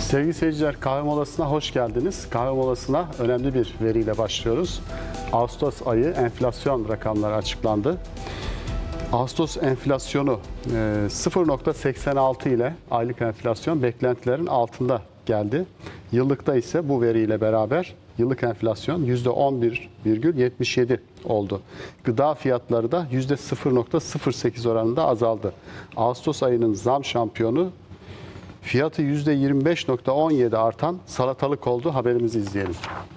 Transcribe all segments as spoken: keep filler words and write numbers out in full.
Sevgili seyirciler, kahve molasına hoş geldiniz. Kahve molasına önemli bir veriyle başlıyoruz. Ağustos ayı enflasyon rakamları açıklandı. Ağustos enflasyonu sıfır nokta seksen altı ile aylık enflasyon beklentilerin altında geldi. Yıllıkta ise bu veriyle beraber yıllık enflasyon yüzde on bir virgül yetmiş yedi oldu. Gıda fiyatları da yüzde sıfır nokta sıfır sekiz oranında azaldı. Ağustos ayının zam şampiyonu fiyatı yüzde yirmi beş nokta on yedi artan salatalık oldu. Haberimizi izleyelim.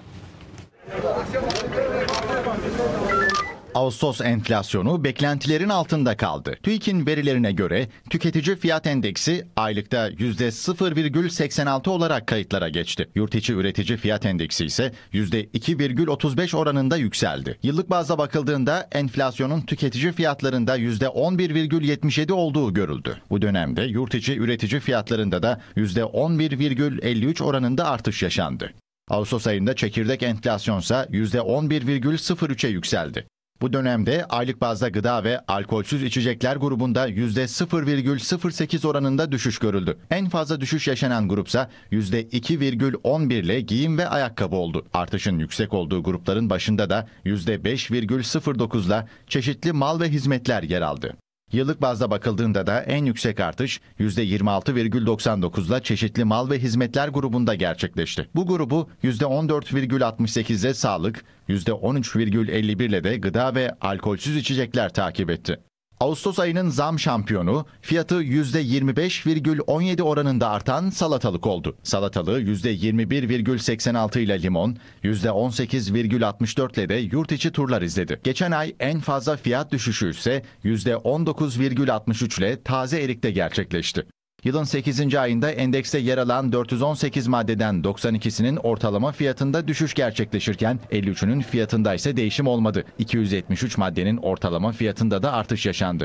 Ağustos enflasyonu beklentilerin altında kaldı. TÜİK'in verilerine göre tüketici fiyat endeksi aylıkta yüzde sıfır virgül seksen altı olarak kayıtlara geçti. Yurtiçi üretici fiyat endeksi ise yüzde iki virgül otuz beş oranında yükseldi. Yıllık bazda bakıldığında enflasyonun tüketici fiyatlarında yüzde on bir virgül yetmiş yedi olduğu görüldü. Bu dönemde yurtiçi üretici fiyatlarında da yüzde on bir virgül elli üç oranında artış yaşandı. Ağustos ayında çekirdek enflasyonsa yüzde on bir virgül sıfır üçe yükseldi. Bu dönemde aylık bazda gıda ve alkolsüz içecekler grubunda yüzde sıfır virgül sıfır sekiz oranında düşüş görüldü. En fazla düşüş yaşanan grupsa yüzde iki virgül on bir ile giyim ve ayakkabı oldu. Artışın yüksek olduğu grupların başında da yüzde beş virgül sıfır dokuz ile çeşitli mal ve hizmetler yer aldı. Yıllık bazda bakıldığında da en yüksek artış yüzde yirmi altı virgül doksan dokuz ile çeşitli mal ve hizmetler grubunda gerçekleşti. Bu grubu yüzde on dört virgül altmış sekiz ile sağlık, yüzde on üç virgül elli bir ile de gıda ve alkolsüz içecekler takip etti. Ağustos ayının zam şampiyonu fiyatı yüzde yirmi beş virgül on yedi oranında artan salatalık oldu. Salatalığı yüzde yirmi bir virgül seksen altı ile limon, yüzde on sekiz virgül altmış dört ile de yurt içi turlar izledi. Geçen ay en fazla fiyat düşüşü ise yüzde on dokuz virgül altmış üç ile taze erikte gerçekleşti. Yılın sekizinci ayında endekste yer alan dört yüz on sekiz maddeden doksan ikisinin ortalama fiyatında düşüş gerçekleşirken elli üçünün fiyatında ise değişim olmadı. iki yüz yetmiş üç maddenin ortalama fiyatında da artış yaşandı.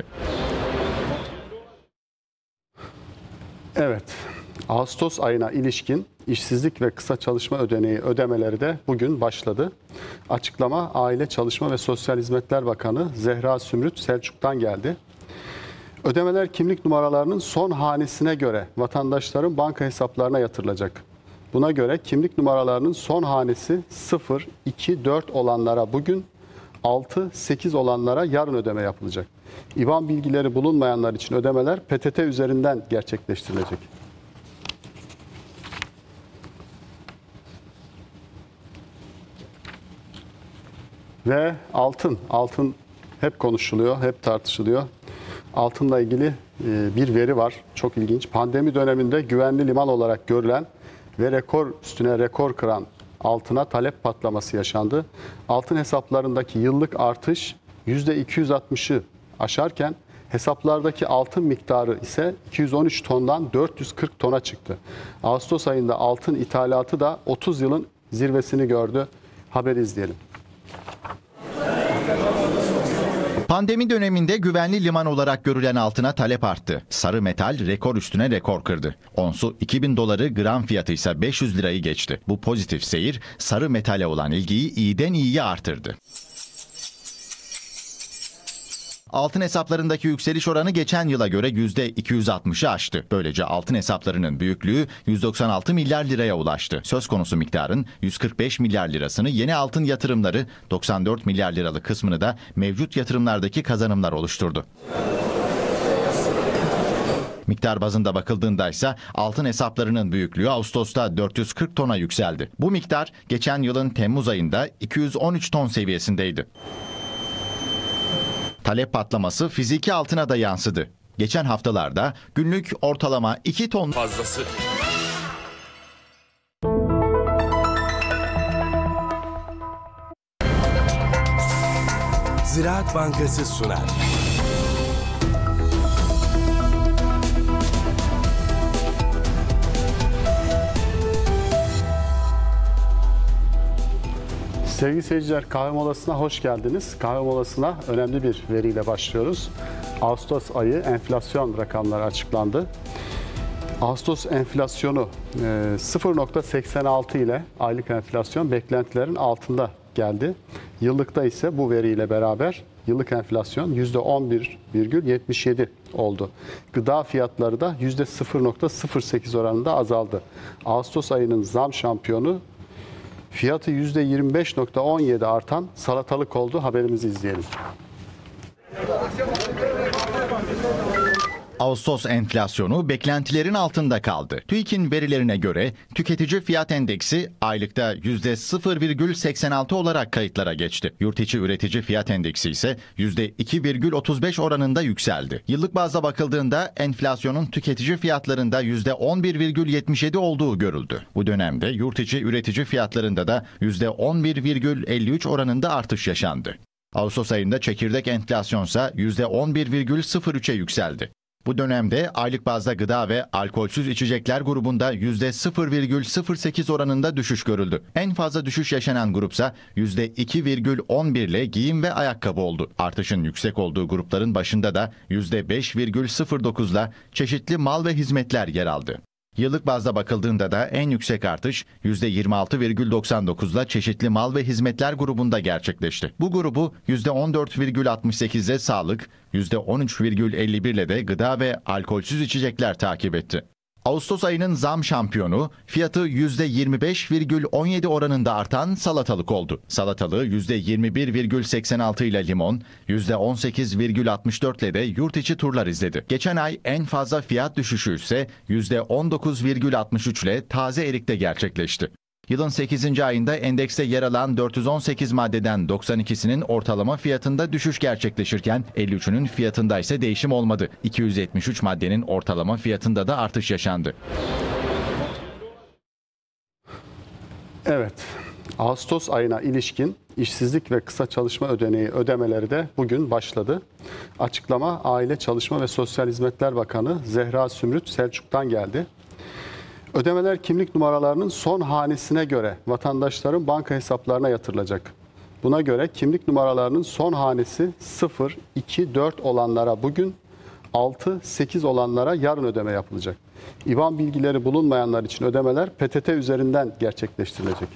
Evet, Ağustos ayına ilişkin işsizlik ve kısa çalışma ödeneği ödemeleri de bugün başladı. Açıklama Aile, Çalışma ve Sosyal Hizmetler Bakanı Zehra Sümrüt Selçuk'tan geldi. Ödemeler kimlik numaralarının son hanesine göre vatandaşların banka hesaplarına yatırılacak. Buna göre kimlik numaralarının son hanesi sıfır, iki, dört olanlara bugün, altı, sekiz olanlara yarın ödeme yapılacak. İban bilgileri bulunmayanlar için ödemeler P T T üzerinden gerçekleştirilecek. Ve altın, altın hep konuşuluyor, hep tartışılıyor. Altınla ilgili bir veri var. Çok ilginç. Pandemi döneminde güvenli liman olarak görülen ve rekor üstüne rekor kıran altına talep patlaması yaşandı. Altın hesaplarındaki yıllık artış yüzde iki yüz altmışı aşarken hesaplardaki altın miktarı ise iki yüz on üç tondan dört yüz kırk tona çıktı. Ağustos ayında altın ithalatı da otuz yılın zirvesini gördü. Haberi izleyelim. Pandemi döneminde güvenli liman olarak görülen altına talep arttı. Sarı metal rekor üstüne rekor kırdı. Onsu iki bin doları, gram fiyatı ise beş yüz lirayı geçti. Bu pozitif seyir sarı metale olan ilgiyi iyiden iyiye artırdı. Altın hesaplarındaki yükseliş oranı geçen yıla göre yüzde iki yüz altmışı aştı. Böylece altın hesaplarının büyüklüğü yüz doksan altı milyar liraya ulaştı. Söz konusu miktarın yüz kırk beş milyar lirasını yeni altın yatırımları, doksan dört milyar liralık kısmını da mevcut yatırımlardaki kazanımlar oluşturdu. Miktar bazında bakıldığında ise altın hesaplarının büyüklüğü Ağustos'ta dört yüz kırk tona yükseldi. Bu miktar geçen yılın Temmuz ayında iki yüz on üç ton seviyesindeydi. Talep patlaması fiziki altına da yansıdı. Geçen haftalarda günlük ortalama iki ton fazlası. Ziraat Bankası sunar. Sevgili seyirciler, kahve molasına hoş geldiniz. Kahve molasına önemli bir veriyle başlıyoruz. Ağustos ayı enflasyon rakamları açıklandı. Ağustos enflasyonu sıfır nokta seksen altı ile aylık enflasyon beklentilerin altında geldi. Yıllıkta ise bu veriyle beraber yıllık enflasyon yüzde on bir virgül yetmiş yedi oldu. Gıda fiyatları da yüzde sıfır virgül sıfır sekiz oranında azaldı. Ağustos ayının zam şampiyonu fiyatı yüzde yirmi beş virgül on yedi artan salatalık oldu. Haberimizi izleyelim. Ağustos enflasyonu beklentilerin altında kaldı. TÜİK'in verilerine göre tüketici fiyat endeksi aylıkta yüzde sıfır virgül seksen altı olarak kayıtlara geçti. Yurtiçi üretici fiyat endeksi ise yüzde iki virgül otuz beş oranında yükseldi. Yıllık bazda bakıldığında enflasyonun tüketici fiyatlarında yüzde on bir virgül yetmiş yedi olduğu görüldü. Bu dönemde yurtiçi üretici fiyatlarında da yüzde on bir virgül elli üç oranında artış yaşandı. Ağustos ayında çekirdek enflasyonsa yüzde on bir virgül sıfır üçe yükseldi. Bu dönemde aylık bazda gıda ve alkolsüz içecekler grubunda yüzde sıfır virgül sıfır sekiz oranında düşüş görüldü. En fazla düşüş yaşanan grupsa yüzde iki virgül on bir ile giyim ve ayakkabı oldu. Artışın yüksek olduğu grupların başında da yüzde beş virgül sıfır dokuz ile çeşitli mal ve hizmetler yer aldı. Yıllık bazda bakıldığında da en yüksek artış yüzde yirmi altı virgül doksan dokuz ile çeşitli mal ve hizmetler grubunda gerçekleşti. Bu grubu yüzde on dört virgül altmış sekiz ile sağlık, yüzde on üç virgül elli bir ile de gıda ve alkolsüz içecekler takip etti. Ağustos ayının zam şampiyonu fiyatı yüzde yirmi beş virgül on yedi oranında artan salatalık oldu. Salatalığı yüzde yirmi bir virgül seksen altı ile limon, yüzde on sekiz virgül altmış dört ile de yurt içi turlar izledi. Geçen ay en fazla fiyat düşüşü ise yüzde on dokuz virgül altmış üç ile taze erikte gerçekleşti. Yılın sekizinci ayında endekste yer alan dört yüz on sekiz maddeden doksan ikisinin ortalama fiyatında düşüş gerçekleşirken elli üçünün fiyatında ise değişim olmadı. iki yüz yetmiş üç maddenin ortalama fiyatında da artış yaşandı. Evet, Ağustos ayına ilişkin işsizlik ve kısa çalışma ödeneği ödemeleri de bugün başladı. Açıklama Aile Çalışma ve Sosyal Hizmetler Bakanı Zehra Sümrüt Selçuk'tan geldi. Ödemeler kimlik numaralarının son hanesine göre vatandaşların banka hesaplarına yatırılacak. Buna göre kimlik numaralarının son hanesi sıfır, iki, dört olanlara bugün, altı, sekiz olanlara yarın ödeme yapılacak. İban bilgileri bulunmayanlar için ödemeler P T T üzerinden gerçekleştirilecek.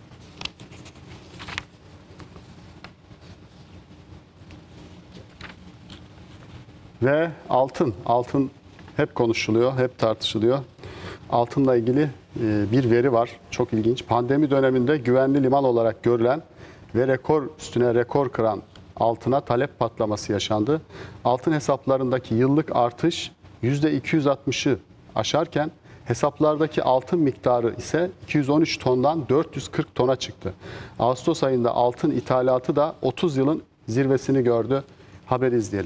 Ve altın, altın hep konuşuluyor, hep tartışılıyor. Altınla ilgili bir veri var. Çok ilginç. Pandemi döneminde güvenli liman olarak görülen ve rekor üstüne rekor kıran altına talep patlaması yaşandı. Altın hesaplarındaki yıllık artış yüzde iki yüz altmışı aşarken hesaplardaki altın miktarı ise iki yüz on üç tondan dört yüz kırk tona çıktı. Ağustos ayında altın ithalatı da otuz yılın zirvesini gördü. Haberi izleyelim.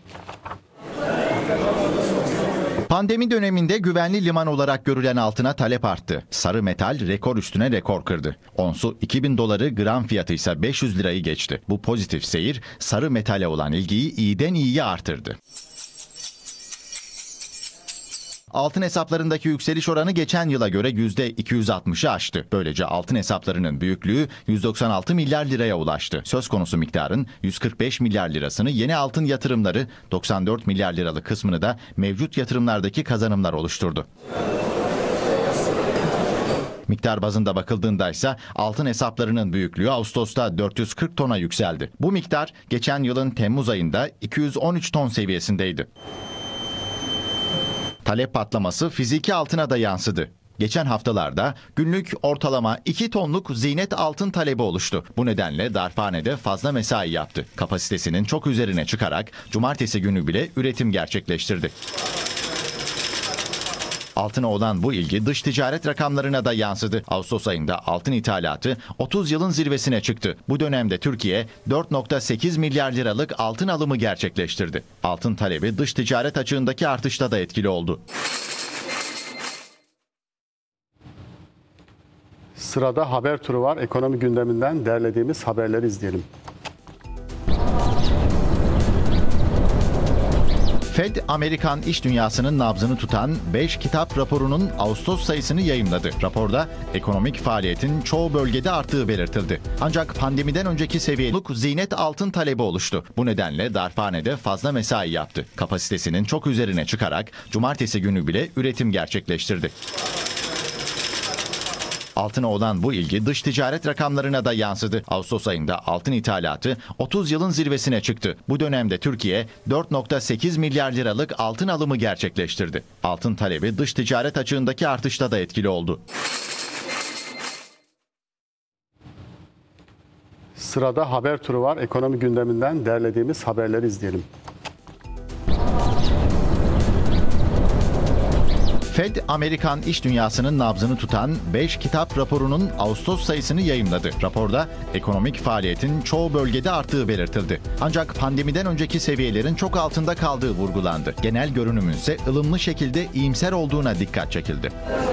Pandemi döneminde güvenli liman olarak görülen altına talep arttı. Sarı metal rekor üstüne rekor kırdı. Onsu iki bin doları, gram fiyatı ise beş yüz lirayı geçti. Bu pozitif seyir sarı metale olan ilgiyi iyiden iyiye artırdı. Altın hesaplarındaki yükseliş oranı geçen yıla göre yüzde iki yüz altmışı aştı. Böylece altın hesaplarının büyüklüğü yüz doksan altı milyar liraya ulaştı. Söz konusu miktarın yüz kırk beş milyar lirasını yeni altın yatırımları, doksan dört milyar liralık kısmını da mevcut yatırımlardaki kazanımlar oluşturdu. Miktar bazında bakıldığında ise altın hesaplarının büyüklüğü Ağustos'ta dört yüz kırk tona yükseldi. Bu miktar geçen yılın Temmuz ayında iki yüz on üç ton seviyesindeydi. Talep patlaması fiziki altına da yansıdı. Geçen haftalarda günlük ortalama iki tonluk ziynet altın talebi oluştu. Bu nedenle darphanede fazla mesai yaptı. Kapasitesinin çok üzerine çıkarak cumartesi günü bile üretim gerçekleştirdi. Altına olan bu ilgi dış ticaret rakamlarına da yansıdı. Ağustos ayında altın ithalatı otuz yılın zirvesine çıktı. Bu dönemde Türkiye dört virgül sekiz milyar liralık altın alımı gerçekleştirdi. Altın talebi dış ticaret açığındaki artışta da etkili oldu. Sırada haber turu var. Ekonomi gündeminden derlediğimiz haberleri izleyelim. Fed, Amerikan iş dünyasının nabzını tutan beş kitap raporunun Ağustos sayısını yayımladı. Raporda ekonomik faaliyetin çoğu bölgede arttığı belirtildi. Ancak pandemiden önceki seviyelik ziynet altın talebi oluştu. Bu nedenle darphanede fazla mesai yaptı. Kapasitesinin çok üzerine çıkarak cumartesi günü bile üretim gerçekleştirdi. Altına olan bu ilgi dış ticaret rakamlarına da yansıdı. Ağustos ayında altın ithalatı otuz yılın zirvesine çıktı. Bu dönemde Türkiye dört virgül sekiz milyar liralık altın alımı gerçekleştirdi. Altın talebi dış ticaret açığındaki artışta da etkili oldu. Sırada haber turu var. Ekonomi gündeminden derlediğimiz haberleri izleyelim. Fed, Amerikan iş dünyasının nabzını tutan beş kitap raporunun Ağustos sayısını yayımladı. Raporda ekonomik faaliyetin çoğu bölgede arttığı belirtildi. Ancak pandemiden önceki seviyelerin çok altında kaldığı vurgulandı. Genel görünümün ise ılımlı şekilde iyimser olduğuna dikkat çekildi.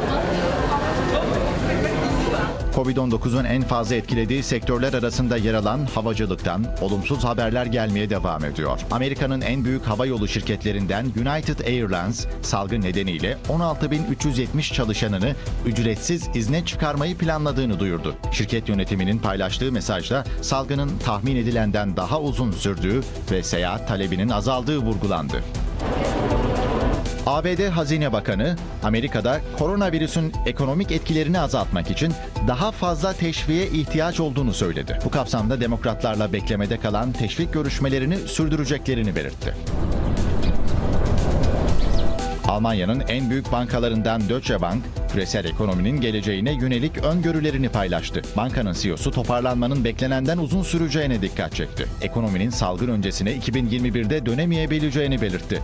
kovid on dokuzun en fazla etkilediği sektörler arasında yer alan havacılıktan olumsuz haberler gelmeye devam ediyor. Amerika'nın en büyük havayolu şirketlerinden United Airlines, salgın nedeniyle on altı bin üç yüz yetmiş çalışanını ücretsiz izne çıkarmayı planladığını duyurdu. Şirket yönetiminin paylaştığı mesajda salgının tahmin edilenden daha uzun sürdüğü ve seyahat talebinin azaldığı vurgulandı. A B D Hazine Bakanı, Amerika'da koronavirüsün ekonomik etkilerini azaltmak için daha fazla teşviğe ihtiyaç olduğunu söyledi. Bu kapsamda demokratlarla beklemede kalan teşvik görüşmelerini sürdüreceklerini belirtti. Almanya'nın en büyük bankalarından Deutsche Bank, küresel ekonominin geleceğine yönelik öngörülerini paylaştı. Bankanın C E O'su toparlanmanın beklenenden uzun süreceğine dikkat çekti. Ekonominin salgın öncesine iki bin yirmi birde dönemeyebileceğini belirtti.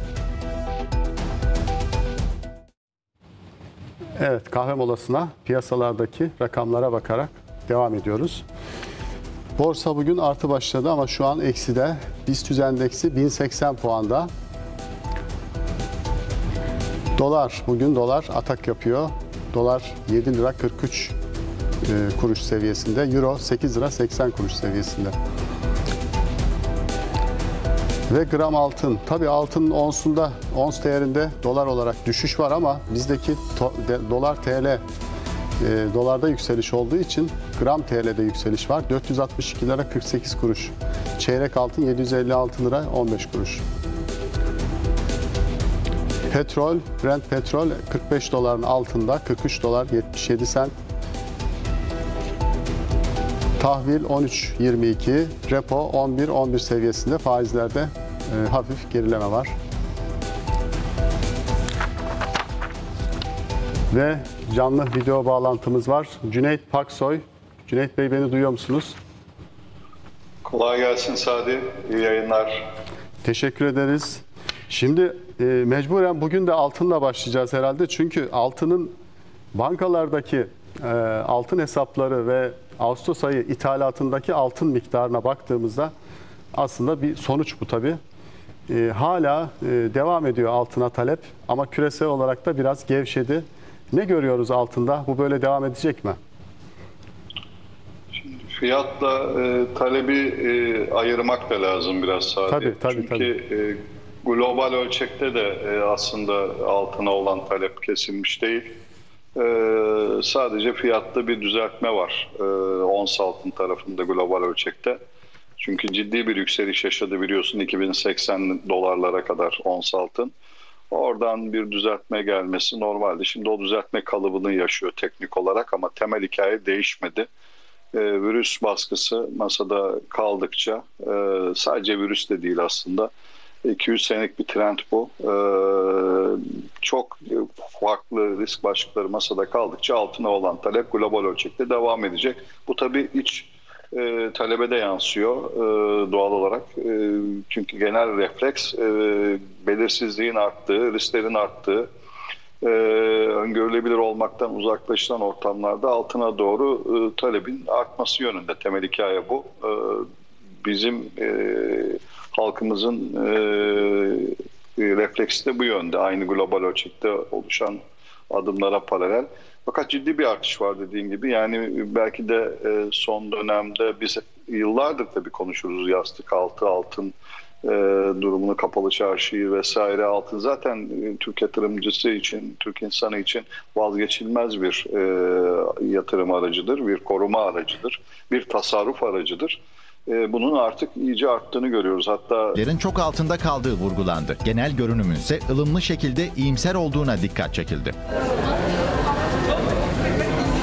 Evet, kahve molasına piyasalardaki rakamlara bakarak devam ediyoruz. Borsa bugün artı başladı ama şu an ekside. BIST endeksi bin seksen puanda. Dolar, bugün dolar atak yapıyor. Dolar yedi lira kırk üç kuruş seviyesinde. Euro sekiz lira seksen kuruş seviyesinde. Ve gram altın. Tabii altının onsunda, ons değerinde dolar olarak düşüş var ama bizdeki to, de, dolar T L, e, dolarda yükseliş olduğu için gram T L'de yükseliş var. dört yüz altmış iki lira kırk sekiz kuruş. Çeyrek altın yedi yüz elli altı lira on beş kuruş. Petrol, Brent petrol kırk beş doların altında, kırk üç dolar yetmiş yedi sent. Tahvil on üç yirmi iki, repo on bir on bir seviyesinde, faizlerde e, hafif gerileme var. Ve canlı video bağlantımız var. Cüneyt Paksoy. Cüneyt Bey, beni duyuyor musunuz? Kolay gelsin Sadi. İyi yayınlar. Teşekkür ederiz. Şimdi e, mecburen bugün de altınla başlayacağız herhalde. Çünkü altının bankalardaki e, altın hesapları ve Ağustos ayı ithalatındaki altın miktarına baktığımızda aslında bir sonuç bu tabii. E, hala e, devam ediyor altına talep ama küresel olarak da biraz gevşedi. Ne görüyoruz altında? Bu böyle devam edecek mi? Şimdi fiyatla e, talebi e, ayırmak da lazım biraz sadece. Tabii, tabii, Çünkü tabii. E, global ölçekte de e, aslında altına olan talep kesilmiş değil. E, sadece fiyatta bir düzeltme var e, ons altın tarafında global ölçekte. Çünkü ciddi bir yükseliş yaşadı biliyorsun, iki bin seksen dolarlara kadar ons altın. Oradan bir düzeltme gelmesi normaldi. Şimdi o düzeltme kalıbını yaşıyor teknik olarak ama temel hikaye değişmedi. Ee, virüs baskısı masada kaldıkça, e, sadece virüs de değil aslında, iki yüz senelik bir trend bu. Ee, çok farklı risk başlıkları masada kaldıkça altına olan talep global ölçekte devam edecek. Bu tabii iç e, talebe de yansıyor e, doğal olarak. E, çünkü genel refleks e, belirsizliğin arttığı, risklerin arttığı, e, öngörülebilir olmaktan uzaklaşılan ortamlarda altına doğru e, talebin artması yönünde. Temel hikaye bu. E, bizim e, halkımızın e, refleksi de bu yönde. Aynı global ölçekte oluşan adımlara paralel. Fakat ciddi bir artış var dediğim gibi. Yani belki de e, son dönemde biz yıllardır tabii konuşuruz yastık altı, altın e, durumunu, kapalı çarşıyı vesaire. Altın zaten e, Türk yatırımcısı için, Türk insanı için vazgeçilmez bir e, yatırım aracıdır, bir koruma aracıdır, bir tasarruf aracıdır. Bunun artık iyice arttığını görüyoruz. Hatta Lerin çok altında kaldığı vurgulandı. Genel görünümün ise ılımlı şekilde iyimser olduğuna dikkat çekildi.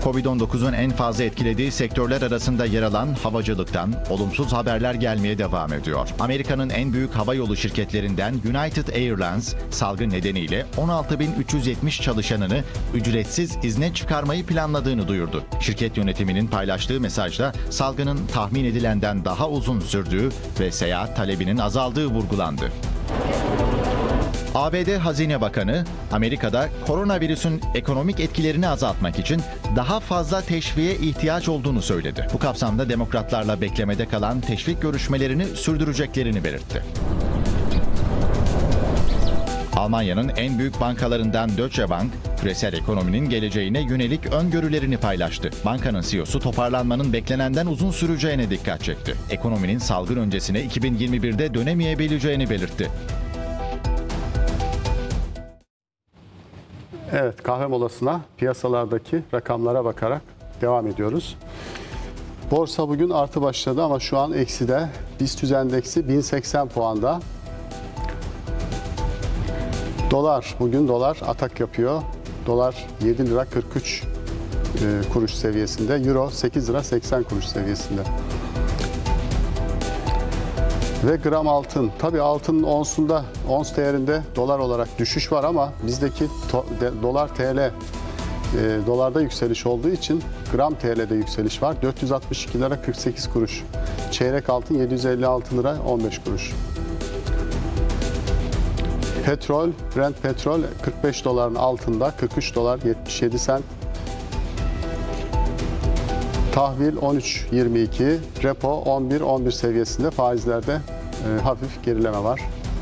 kovid on dokuzun en fazla etkilediği sektörler arasında yer alan havacılıktan olumsuz haberler gelmeye devam ediyor. Amerika'nın en büyük havayolu şirketlerinden United Airlines, salgın nedeniyle on altı bin üç yüz yetmiş çalışanını ücretsiz izne çıkarmayı planladığını duyurdu. Şirket yönetiminin paylaştığı mesajda salgının tahmin edilenden daha uzun sürdüğü ve seyahat talebinin azaldığı vurgulandı. A B D Hazine Bakanı, Amerika'da koronavirüsün ekonomik etkilerini azaltmak için daha fazla teşviğe ihtiyaç olduğunu söyledi. Bu kapsamda demokratlarla beklemede kalan teşvik görüşmelerini sürdüreceklerini belirtti. Almanya'nın en büyük bankalarından Deutsche Bank, küresel ekonominin geleceğine yönelik öngörülerini paylaştı. Bankanın C E O'su toparlanmanın beklenenden uzun süreceğine dikkat çekti. Ekonominin salgın öncesine iki bin yirmi birde dönemeyebileceğini belirtti. Evet, kahve molasına piyasalardaki rakamlara bakarak devam ediyoruz. Borsa bugün artı başladı ama şu an ekside. BIST endeksi bin seksen puanda. Dolar, bugün dolar atak yapıyor. Dolar yedi lira kırk üç e, kuruş seviyesinde. Euro sekiz lira seksen kuruş seviyesinde. Ve gram altın. Tabii altının onsunda, ons değerinde dolar olarak düşüş var ama bizdeki to, de, dolar T L, e, dolarda yükseliş olduğu için gram T L'de yükseliş var. dört yüz altmış iki lira kırk sekiz kuruş. Çeyrek altın yedi yüz elli altı lira on beş kuruş. Petrol, Brent petrol kırk beş doların altında, kırk üç dolar yetmiş yedi sent. Tahvil on üç yirmi iki, repo on bir on bir seviyesinde, faizlerde e, hafif gerileme var.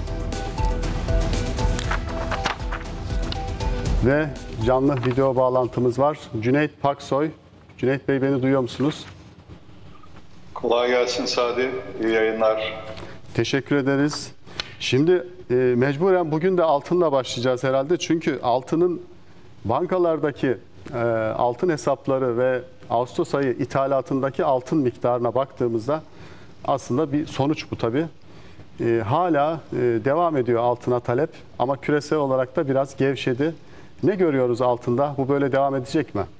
Ve canlı video bağlantımız var. Cüneyt Paksoy. Cüneyt Bey, beni duyuyor musunuz? Kolay gelsin Sadi. İyi yayınlar. Teşekkür ederiz. Şimdi e, mecburen bugün de altınla başlayacağız herhalde. Çünkü altının bankalardaki e, altın hesapları ve Ağustos ayı ithalatındaki altın miktarına baktığımızda aslında bir sonuç bu tabii. E, hala e, devam ediyor altına talep ama küresel olarak da biraz gevşedi. Ne görüyoruz altında? Bu böyle devam edecek mi?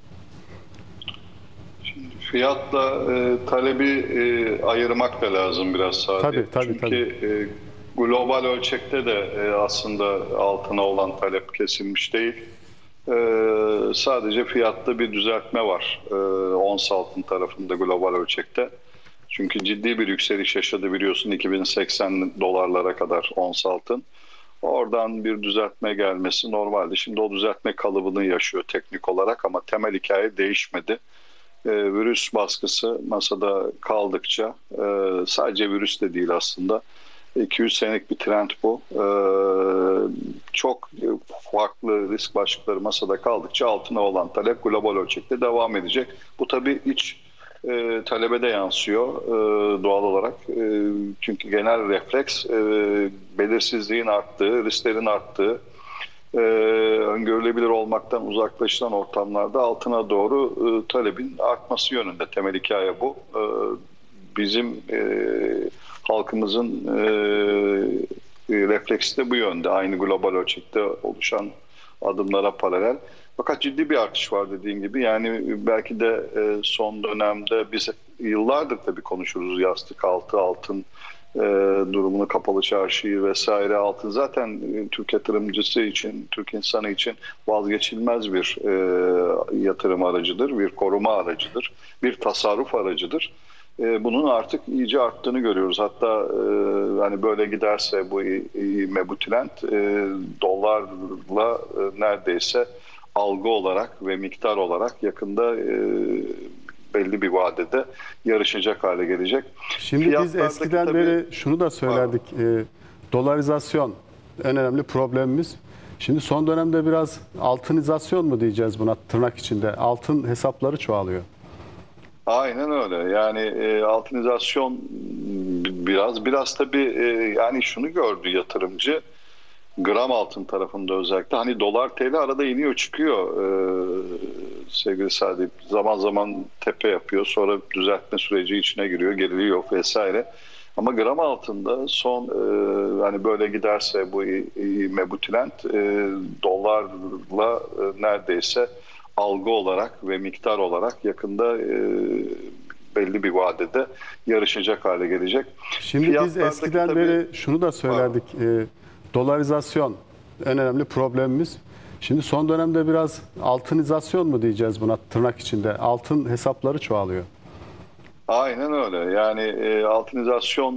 Şimdi fiyatla e, talebi e, ayırmak da lazım biraz sadece. Tabii, tabii, Çünkü tabii. E, global ölçekte de e, aslında altına olan talep kesilmiş değil. E, sadece fiyatta bir düzeltme var e, ons altın tarafında global ölçekte. Çünkü ciddi bir yükseliş yaşadı biliyorsun, iki bin seksen dolarlara kadar ons altın. Oradan bir düzeltme gelmesi normaldi. Şimdi o düzeltme kalıbını yaşıyor teknik olarak ama temel hikaye değişmedi. E, virüs baskısı masada kaldıkça, e, sadece virüs de değil aslında, iki yüz senelik bir trend bu. E, çok farklı risk başlıkları masada kaldıkça altına olan talep global ölçekte devam edecek. Bu tabii iç e, talebe de yansıyor e, doğal olarak. E, çünkü genel refleks e, belirsizliğin arttığı, risklerin arttığı, e, öngörülebilir olmaktan uzaklaşılan ortamlarda altına doğru e, talebin artması yönünde. Temel hikaye bu. E, bizim e, halkımızın e, refleksi de bu yönde. Aynı global ölçekte oluşan adımlara paralel. Fakat ciddi bir artış var dediğim gibi. Yani belki de e, son dönemde biz yıllardır tabii konuşuruz yastık altı, altın e, durumunu, kapalı çarşıyı vesaire. Altın zaten e, Türk yatırımcısı için, Türk insanı için vazgeçilmez bir e, yatırım aracıdır, bir koruma aracıdır, bir tasarruf aracıdır. E, bunun artık iyice arttığını görüyoruz. Hatta e, hani böyle giderse bu ivme, bu trend e, dolarla e, neredeyse algı olarak ve miktar olarak yakında e, belli bir vadede yarışacak hale gelecek. Şimdi biz eskiden tabii, beri şunu da söylerdik. E, dolarizasyon en önemli problemimiz. Şimdi son dönemde biraz altınizasyon mu diyeceğiz buna, tırnak içinde? Altın hesapları çoğalıyor. Aynen öyle. Yani e, altınizasyon biraz biraz tabii e, yani şunu gördü yatırımcı, gram altın tarafında özellikle, hani dolar T L arada iniyor çıkıyor e, sevgili Sadi, zaman zaman tepe yapıyor, sonra düzeltme süreci içine giriyor, geriliyor vesaire. Ama gram altında son e, hani böyle giderse bu ivme, bu trend e, dolarla e, neredeyse algı olarak ve miktar olarak yakında e, belli bir vadede yarışacak hale gelecek. Şimdi biz eskiden tabii, beri şunu da söylerdik. E, dolarizasyon en önemli problemimiz. Şimdi son dönemde biraz altınizasyon mu diyeceğiz buna, tırnak içinde? Altın hesapları çoğalıyor. Aynen öyle. Yani e, altınizasyon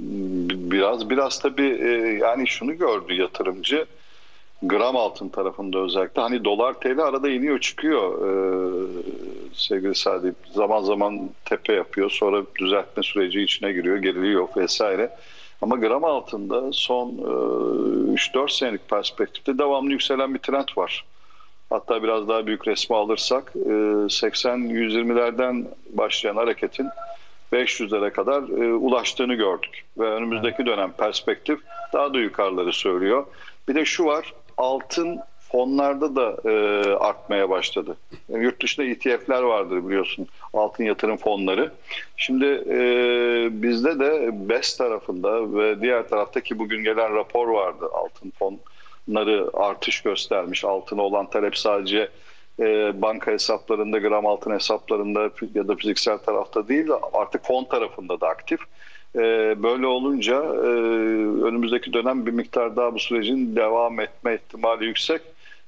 biraz biraz tabii e, yani şunu gördü yatırımcı. Gram altın tarafında özellikle hani dolar T L arada iniyor çıkıyor ee, sevgili Sadi, zaman zaman tepe yapıyor, sonra düzeltme süreci içine giriyor, geriliyor vesaire, ama gram altında son e, üç dört senelik perspektifte devamlı yükselen bir trend var. Hatta biraz daha büyük resmi alırsak e, seksen yüz yirmilerden başlayan hareketin beş yüzlere kadar e, ulaştığını gördük ve önümüzdeki dönem perspektif daha da yukarıları söylüyor. Bir de şu var, altın fonlarda da e, artmaya başladı. Yani yurt dışında E T F'ler vardır biliyorsun, altın yatırım fonları. Şimdi e, bizde de B E S tarafında ve diğer taraftaki bugün gelen rapor vardı. Altın fonları artış göstermiş. Altına olan talep sadece e, banka hesaplarında, gram altın hesaplarında ya da fiziksel tarafta değil, artık fon tarafında da aktif. Böyle olunca önümüzdeki dönem bir miktar daha bu sürecin devam etme ihtimali yüksek.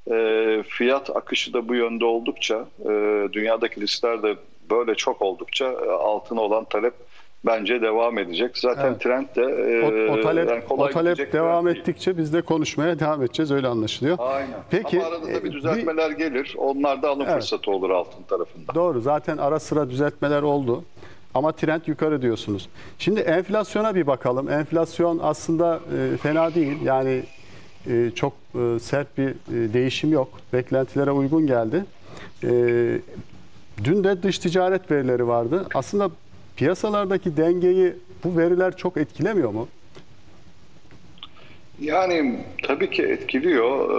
Fiyat akışı da bu yönde oldukça, dünyadaki riskler de böyle çok oldukça altına olan talep bence devam edecek. Zaten evet, trend de o, o talep, yani o talep devam ettikçe biz de konuşmaya devam edeceğiz, öyle anlaşılıyor. Aynen. Peki, ama arada da bir düzeltmeler bir, gelir. Onlar da alım evet, fırsatı olur altın tarafında. Doğru. Zaten ara sıra düzeltmeler oldu. Ama trend yukarı diyorsunuz. Şimdi enflasyona bir bakalım. Enflasyon aslında e, fena değil. Yani e, çok e, sert bir e, değişim yok. Beklentilere uygun geldi. E, dün de dış ticaret verileri vardı. Aslında piyasalardaki dengeyi bu veriler çok etkilemiyor mu? Yani tabii ki etkiliyor.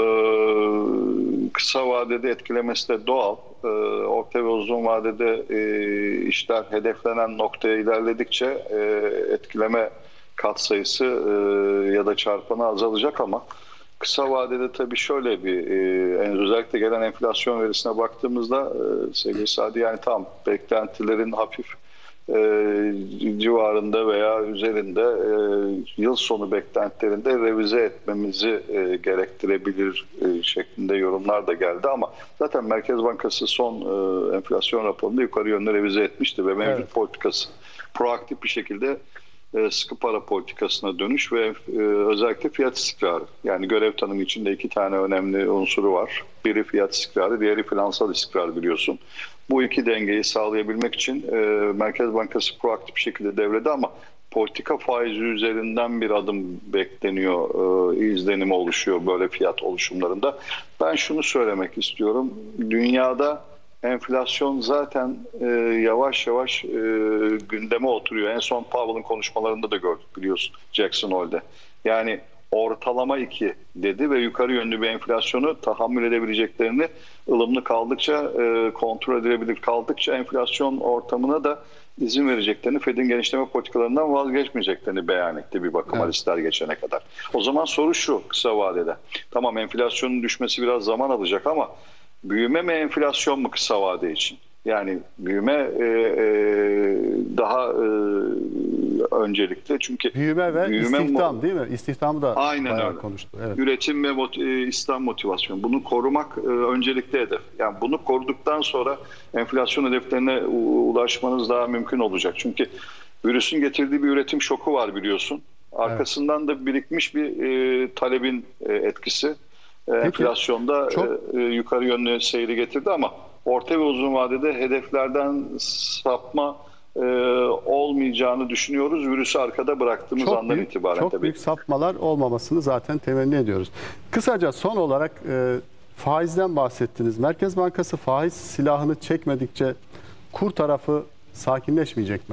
Ee, kısa vadede etkilemesi de doğal. Ee, orta ve uzun vadede e, işler hedeflenen noktaya ilerledikçe e, etkileme katsayısı e, ya da çarpanı azalacak, ama kısa vadede tabii şöyle bir e, özellikle gelen enflasyon verisine baktığımızda e, sevgili Sadi, yani tam beklentilerin hafif E, civarında veya üzerinde e, yıl sonu beklentilerinde revize etmemizi e, gerektirebilir e, şeklinde yorumlar da geldi, ama zaten Merkez Bankası son e, enflasyon raporunda yukarı yönde revize etmişti ve mevcut evet, politikası proaktif bir şekilde e, sıkı para politikasına dönüş ve e, özellikle fiyat istikrarı, yani görev tanımı içinde iki tane önemli unsuru var. Biri fiyat istikrarı, diğeri finansal istikrar biliyorsun. Bu iki dengeyi sağlayabilmek için e, Merkez Bankası proaktif bir şekilde devrede, ama politika faizi üzerinden bir adım bekleniyor, e, izlenimi oluşuyor böyle fiyat oluşumlarında. Ben şunu söylemek istiyorum, dünyada enflasyon zaten e, yavaş yavaş e, gündeme oturuyor. En son Powell'ın konuşmalarında da gördük biliyorsun, Jackson Hole'de. Yani ortalama iki dedi ve yukarı yönlü bir enflasyonu tahammül edebileceklerini, ılımlı kaldıkça, e, kontrol edilebilir kaldıkça enflasyon ortamına da izin vereceklerini, Fed'in genişleme politikalarından vazgeçmeyeceklerini beyan etti bir bakıma, evet, listeler geçene kadar. O zaman soru şu kısa vadede. Tamam, enflasyonun düşmesi biraz zaman alacak, ama büyüme mi enflasyon mu kısa vade için? Yani büyüme e, e, daha e, öncelikli, çünkü büyüme ve büyüme istihdam değil mi? İstihdamı da aynen öyle konuştu. Evet. Üretim ve mot- istihdam motivasyonu. Bunu korumak e, öncelikli hedef. Yani bunu koruduktan sonra enflasyon hedeflerine ulaşmanız daha mümkün olacak. Çünkü virüsün getirdiği bir üretim şoku var biliyorsun. Arkasından evet, da birikmiş bir e, talebin e, etkisi. E, Peki, enflasyonda çok... e, yukarı yönlü seyri getirdi, ama orta ve uzun vadede hedeflerden sapma e, olmayacağını düşünüyoruz. Virüsü arkada bıraktığımız çok andan büyük, itibaren. Çok tabii, büyük sapmalar olmamasını zaten temenni ediyoruz. Kısaca son olarak e, faizden bahsettiniz. Merkez Bankası faiz silahını çekmedikçe kur tarafı sakinleşmeyecek mi?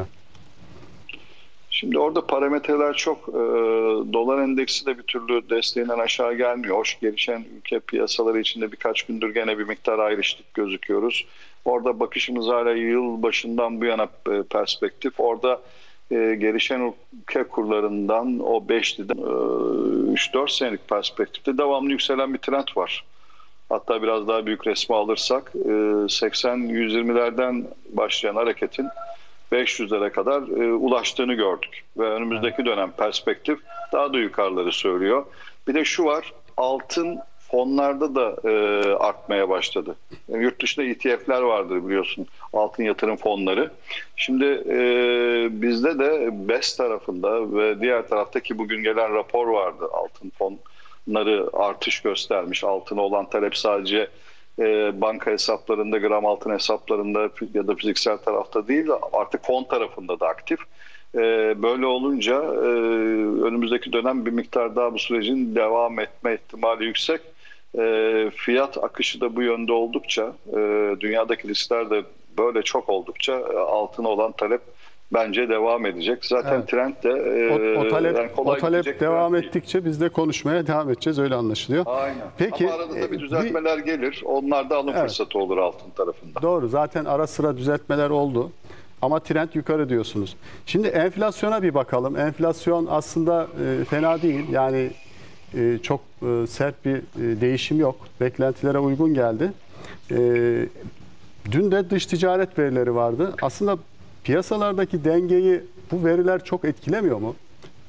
Şimdi orada parametreler çok. E, dolar endeksi de bir türlü desteğinden aşağı gelmiyor. Hoş, gelişen ülke piyasaları içinde birkaç gündür gene bir miktar ayrıştık gözüküyoruz. Orada bakışımız hala yıl başından bu yana e, perspektif. Orada e, gelişen ülke kurlarından o beşliden e, üç dört senelik perspektifte devamlı yükselen bir trend var. Hatta biraz daha büyük resmi alırsak seksen yüz yirmilerden başlayan hareketin beş yüzlere kadar ulaştığını gördük. Ve önümüzdeki dönem perspektif daha da yukarıları söylüyor. Bir de şu var, altın fonlarda da e, artmaya başladı. Yani yurt dışında E T F'ler vardır biliyorsun, altın yatırım fonları. Şimdi e, bizde de B E S tarafında ve diğer taraftaki bugün gelen rapor vardı. Altın fonları artış göstermiş. Altına olan talep sadece e, banka hesaplarında, gram altın hesaplarında ya da fiziksel tarafta değil, artık fon tarafında da aktif. Böyle olunca önümüzdeki dönem bir miktar daha bu sürecin devam etme ihtimali yüksek. Fiyat akışı da bu yönde oldukça, dünyadaki riskler de böyle çok oldukça altına olan talep bence devam edecek. Zaten evet. trend de o, o talep, yani kolay o talep devam ettikçe biz de konuşmaya devam edeceğiz, öyle anlaşılıyor. Aynen. Peki, ama arada da bir düzeltmeler bir, gelir. Onlar da alım evet. fırsatı olur altın tarafında. Doğru. Zaten ara sıra düzeltmeler oldu. Ama trend yukarı diyorsunuz. Şimdi enflasyona bir bakalım. Enflasyon aslında e, fena değil. Yani e, çok e, sert bir e, değişim yok. Beklentilere uygun geldi. E, dün de dış ticaret verileri vardı. Aslında piyasalardaki dengeyi bu veriler çok etkilemiyor mu?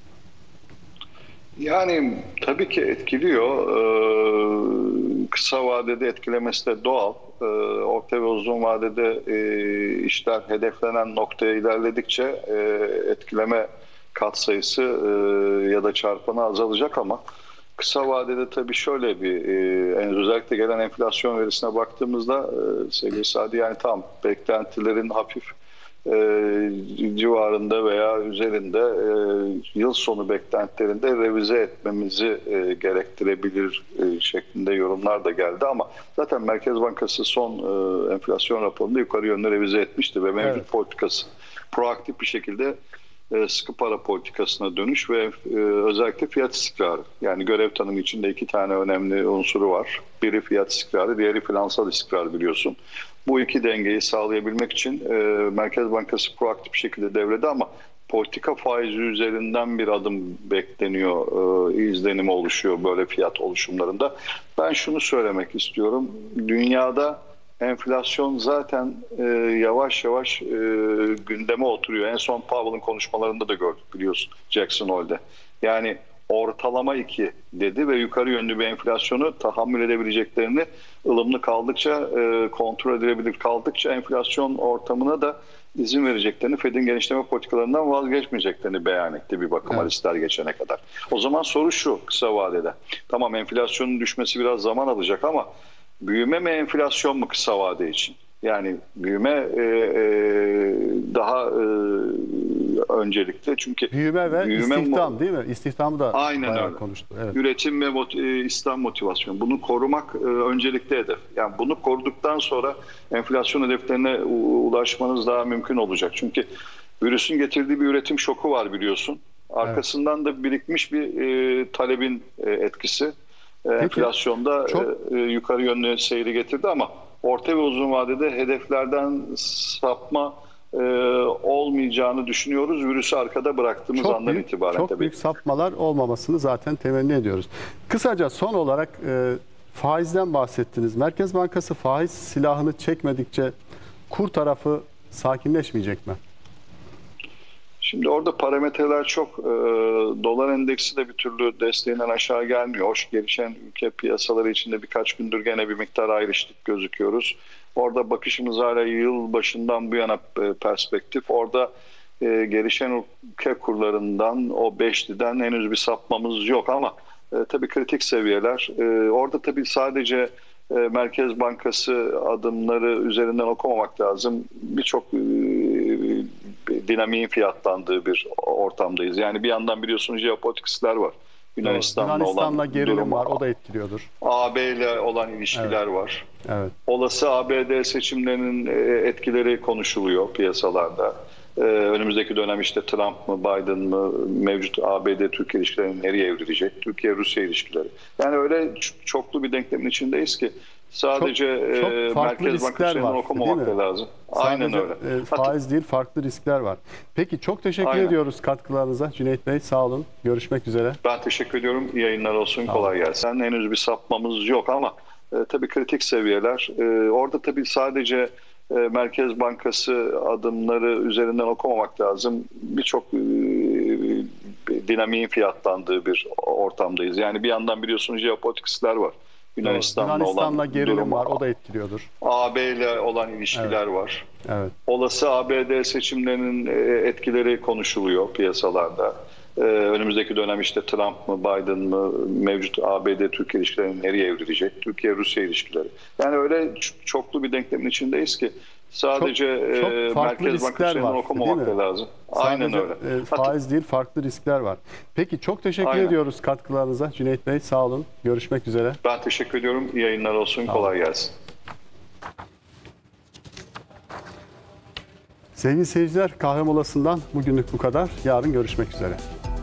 Yani tabii ki etkiliyor. Ee, kısa vadede etkilemesi de doğal. Ee, orta ve uzun vadede e, işler hedeflenen noktaya ilerledikçe e, etkileme katsayısı e, ya da çarpanı azalacak ama kısa vadede tabii şöyle bir e, özellikle gelen enflasyon verisine baktığımızda e, sevgili Sadi, yani tam beklentilerin hafif E, civarında veya üzerinde e, yıl sonu beklentilerinde revize etmemizi e, gerektirebilir e, şeklinde yorumlar da geldi ama zaten Merkez Bankası son e, enflasyon raporunda yukarı yönde revize etmişti ve mevcut evet. politikası proaktif bir şekilde e, sıkı para politikasına dönüş ve e, özellikle fiyat istikrarı, yani görev tanımı içinde iki tane önemli unsuru var. Biri fiyat istikrarı, diğeri finansal istikrar biliyorsun. Bu iki dengeyi sağlayabilmek için e, Merkez Bankası proaktif bir şekilde devrede ama politika faizi üzerinden bir adım bekleniyor, e, izlenimi oluşuyor böyle fiyat oluşumlarında. Ben şunu söylemek istiyorum, dünyada enflasyon zaten e, yavaş yavaş e, gündeme oturuyor. En son Powell'ın konuşmalarında da gördük biliyorsun, Jackson Hole'de. Yani ortalama iki dedi ve yukarı yönlü bir enflasyonu tahammül edebileceklerini, ılımlı kaldıkça, e, kontrol edilebilir kaldıkça enflasyon ortamına da izin vereceklerini, Fed'in genişleme politikalarından vazgeçmeyeceklerini beyan etti bir bakıma, evet. listeler geçene kadar. O zaman soru şu kısa vadede. Tamam, enflasyonun düşmesi biraz zaman alacak ama büyüme mi enflasyon mu kısa vade için? Yani büyüme e, e, daha e, öncelikli çünkü büyüme ve büyüme istihdam değil mi? İstihdamı da aynen öyle. Konuştu. Evet. Üretim ve mot e, istihdam motivasyonu. Bunu korumak e, öncelikli hedef. Yani bunu koruduktan sonra enflasyon hedeflerine ulaşmanız daha mümkün olacak. Çünkü virüsün getirdiği bir üretim şoku var biliyorsun. Arkasından evet. da birikmiş bir e, talebin e, etkisi. E, Peki, enflasyonda çok... e, yukarı yönlü seyri getirdi ama orta ve uzun vadede hedeflerden sapma e, olmayacağını düşünüyoruz. Virüsü arkada bıraktığımız çok andan büyük, itibaren. Çok tabii. büyük sapmalar olmamasını zaten temenni ediyoruz. Kısaca son olarak e, faizden bahsettiniz. Merkez Bankası faiz silahını çekmedikçe kur tarafı sakinleşmeyecek mi? Şimdi orada parametreler çok. E, dolar endeksi de bir türlü desteğinden aşağı gelmiyor. Hoş, gelişen ülke piyasaları içinde birkaç gündür gene bir miktar ayrıştık gözüküyoruz. Orada bakışımız hala yıl başından bu yana e, perspektif. Orada e, gelişen ülke kurlarından, o beşliden henüz bir sapmamız yok ama e, tabii kritik seviyeler. E, orada tabii sadece e, Merkez Bankası adımları üzerinden okumamak lazım. Birçok e, dinamiğin fiyatlandığı bir ortamdayız. Yani bir yandan biliyorsunuz jeopolitik riskler var. Yunanistan'la, Yunanistan'la olan gerilim durum var. O da etkiliyordur. A B ile olan ilişkiler evet. var. Evet. Olası A B D seçimlerinin etkileri konuşuluyor piyasalarda. Ee, önümüzdeki dönem işte Trump mı, Biden mı, mevcut A B D-Türkiye ilişkileri nereye evrilecek? Türkiye-Rusya ilişkileri. Yani öyle çoklu bir denklemin içindeyiz ki sadece çok, çok e, Merkez Bankası'ndan okumamak da lazım. Sadece, Aynen öyle. E, faiz Hatta, değil, farklı riskler var. Peki, çok teşekkür aynen. ediyoruz katkılarınıza. Cüneyt Bey, sağ olun. Görüşmek üzere. Ben teşekkür ediyorum. İyi yayınlar olsun. Sağ Kolay olun. gelsin. Henüz bir sapmamız yok ama e, tabii kritik seviyeler. E, orada tabii sadece e, Merkez Bankası adımları üzerinden okumamak lazım. Birçok e, dinamiğin fiyatlandığı bir ortamdayız. Yani bir yandan biliyorsunuz jeopolitik riskler var. Yunanistan'la, Yunanistan'la olan gerilim durum var, o da etkiliyordur. A B ile olan ilişkiler Evet. var. Evet. Olası A B D seçimlerinin etkileri konuşuluyor piyasalarda. Ee, önümüzdeki dönem işte Trump mı, Biden mı, mevcut A B D-Türkiye ilişkileri nereye evrilecek? Türkiye-Rusya ilişkileri. Yani öyle çoklu bir denklemin içindeyiz ki sadece çok, çok e, Merkez Bankası var, okumamak da lazım. Aynen Sadece, öyle. E, faiz değil, farklı riskler var. Peki çok teşekkür Aynen. ediyoruz katkılarınıza. Cüneyt Bey sağ olun. Görüşmek üzere. Ben teşekkür ediyorum. İyi yayınlar olsun. Kolay gelsin. Sevgili seyirciler, kahve molasından bugünlük bu kadar. Yarın görüşmek üzere.